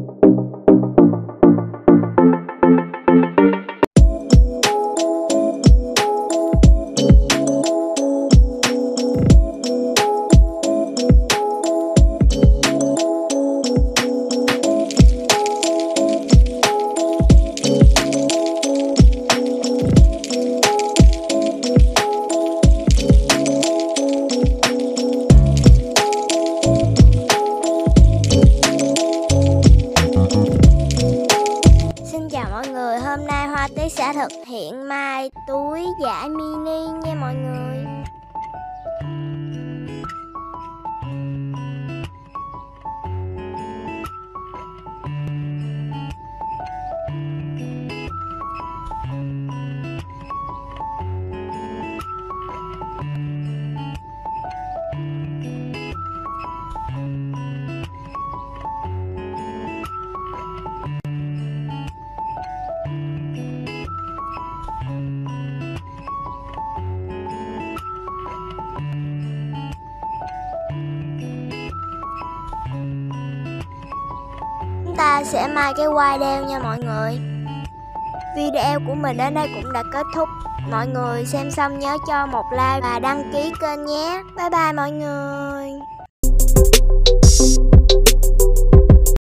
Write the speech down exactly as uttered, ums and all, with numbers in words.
Hôm nay Hoa Tí sẽ thực hiện may túi vải mini nha mọi người. Ta sẽ may cái quai đeo nha mọi người. Video của mình đến đây cũng đã kết thúc. Mọi người xem xong nhớ cho một like và đăng ký kênh nhé. Bye bye mọi người.